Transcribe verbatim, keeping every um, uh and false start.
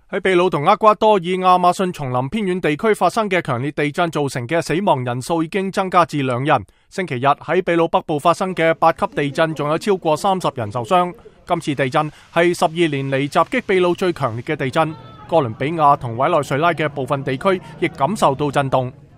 喺秘魯同厄瓜多爾亞馬遜叢林偏遠地區發生嘅強烈地震造成嘅死亡人數已經增加至兩人。星期日喺秘魯北部發生嘅八級地震，仲有超過三十人受傷。今次地震係十二年嚟襲擊秘魯最強烈嘅地震。哥倫比亞同委內瑞拉嘅部分地區亦感受到震動。